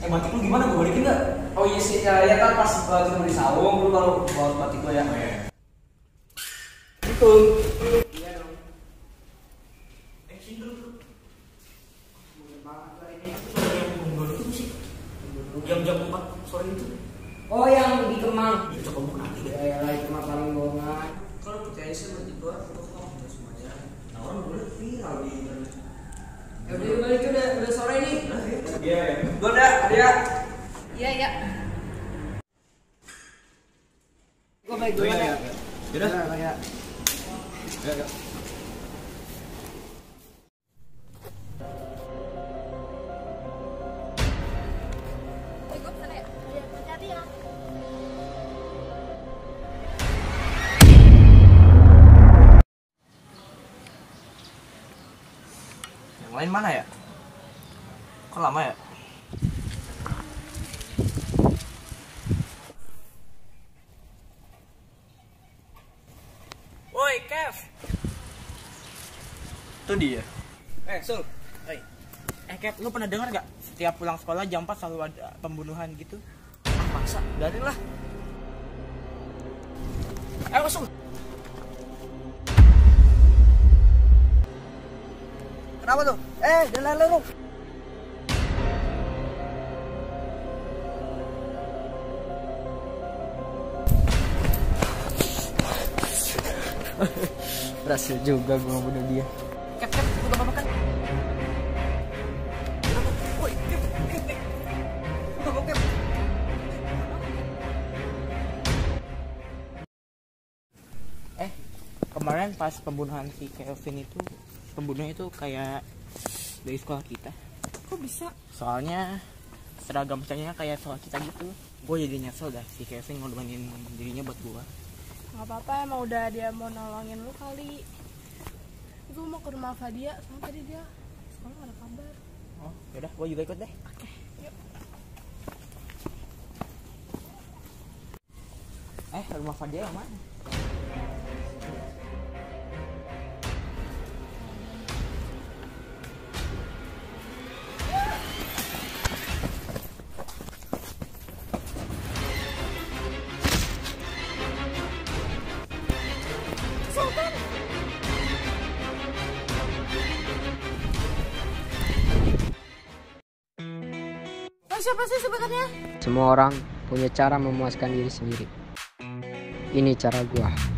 batik lu gimana, gue balikin nggak? Oh iya sih, ya kan pas kita beli saung lu kalau bawa batik gua ya. Oh, iya. Itu. Iya dong. Sini dulu. Bener banget lah ini. Itu suara yang bungul itu sih. Jam 4 sore itu. Oh yang di Kemang. Ya coba mau nanti deh. Ya lah itu mah paling bohongan. Kalau percaya sih berarti gua kok semuanya. Nah orang boleh viral di internet. Ya udah balik udah sore nih. Iya. Gua udah, ada. Iya, iya. Gua balik dulu ya. Yaudah. Ya. Ya. Gue kesana ya? Iya, hati-hati ya. Yang lain mana ya? Kok lama ya? Woi, Kev. Itu dia. Sul. Oi. Kev, lu pernah dengar gak? Setiap pulang sekolah jam 4 selalu ada pembunuhan gitu. Masa? Biarin lah. Sul. Kenapa tuh? Jangan lari lu. Berhasil juga gua bunuh dia. Kev, lu gak makan? Woi, Kev. Lu gak Kev. Kemarin pas pembunuhan si Kelvin itu, pembunuhnya itu kayak dari sekolah kita. Kok bisa? Soalnya seragam bacanya kayak sekolah kita gitu. Gue jadi nyesel dah si Kelvin ngorbanin dirinya buat gue. Gak apa-apa, emang udah dia mau nolongin lu kali. Gue mau ke rumah Fadia, soalnya tadi dia sekolah gak ada kabar. Oh, yaudah, gue juga ikut deh. Oke, yuk. Rumah Fadia yang mana? Siapa sih sebenarnya? Semua orang punya cara memuaskan diri sendiri. Ini cara gua.